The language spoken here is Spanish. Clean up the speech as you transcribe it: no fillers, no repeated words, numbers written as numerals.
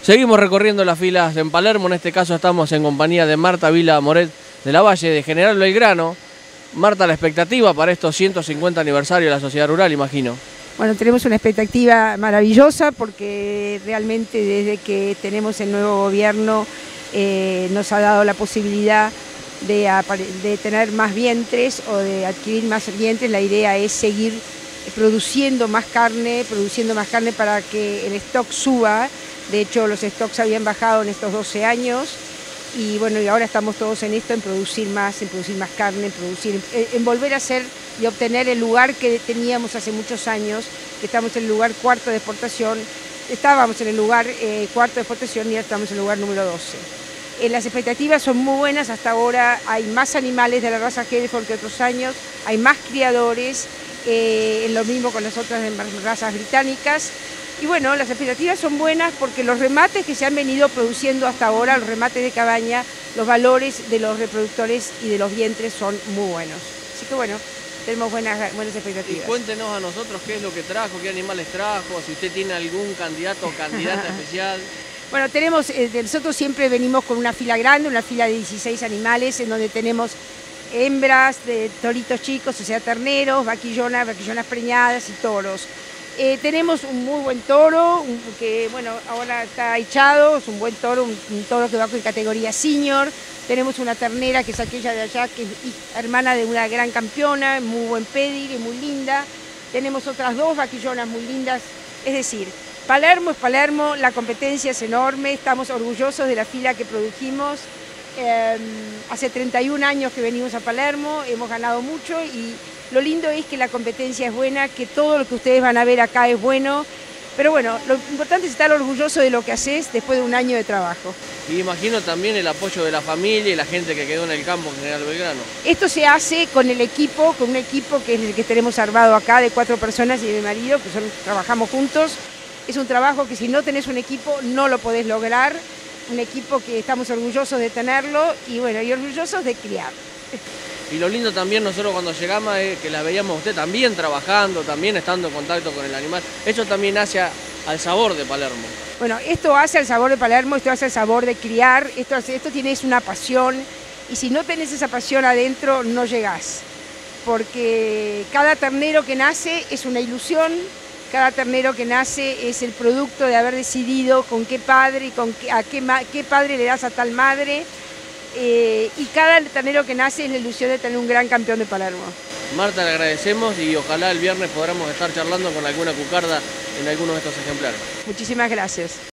Seguimos recorriendo las filas en Palermo, en este caso estamos en compañía de Marta Vila Moret de la Valle, de General Belgrano. Marta, la expectativa para estos 150 aniversarios de la Sociedad Rural, imagino. Bueno, tenemos una expectativa maravillosa porque realmente desde que tenemos el nuevo gobierno nos ha dado la posibilidad de tener más vientres o de adquirir más vientres. La idea es seguir produciendo más carne para que el stock suba. De hecho, los stocks habían bajado en estos 12 años y bueno, y ahora estamos todos en esto, en producir más carne, en volver a ser y obtener el lugar que teníamos hace muchos años, que estamos en el lugar cuarto de exportación. Estábamos en el lugar cuarto de exportación y ahora estamos en el lugar número 12. Las expectativas son muy buenas, hasta ahora hay más animales de la raza Hereford que otros años, hay más criadores, lo mismo con las otras razas británicas. Y bueno, las expectativas son buenas porque los remates que se han venido produciendo hasta ahora, los remates de cabaña, los valores de los reproductores y de los vientres son muy buenos. Así que bueno, tenemos buenas expectativas. Y cuéntenos a nosotros qué es lo que trajo, qué animales trajo, si usted tiene algún candidato o candidata especial. Bueno, nosotros siempre venimos con una fila grande, una fila de 16 animales, en donde tenemos hembras de toritos chicos, o sea, terneros, vaquillonas preñadas y toros. Tenemos un muy buen toro, que bueno, ahora está echado, es un buen toro, un toro que va con categoría senior. Tenemos una ternera que es aquella de allá, que es hermana de una gran campeona, muy buen pedigree, muy linda. Tenemos otras dos vaquillonas muy lindas, es decir, Palermo es Palermo, la competencia es enorme, estamos orgullosos de la fila que produjimos. Hace 31 años que venimos a Palermo, hemos ganado mucho y lo lindo es que la competencia es buena, que todo lo que ustedes van a ver acá es bueno, pero bueno, lo importante es estar orgulloso de lo que haces después de un año de trabajo. Y imagino también el apoyo de la familia y la gente que quedó en el campo en General Belgrano. Esto se hace con el equipo, con un equipo que es el que tenemos armado acá de 4 personas y mi marido, que trabajamos juntos. Es un trabajo que si no tenés un equipo no lo podés lograr, un equipo que estamos orgullosos de tenerlo y bueno, y orgullosos de criar. Y lo lindo también nosotros cuando llegamos es que la veíamos a usted también trabajando, también estando en contacto con el animal. Eso también hace al sabor de Palermo. Bueno, esto hace al sabor de Palermo, esto hace al sabor de criar, esto tienes una pasión y si no tenés esa pasión adentro no llegás. Porque cada ternero que nace es una ilusión, cada ternero que nace es el producto de haber decidido con qué padre y qué padre le das a tal madre. Y cada ternero que nace es la ilusión de tener un gran campeón de Palermo. Marta, le agradecemos y ojalá el viernes podamos estar charlando con alguna cucarda en alguno de estos ejemplares. Muchísimas gracias.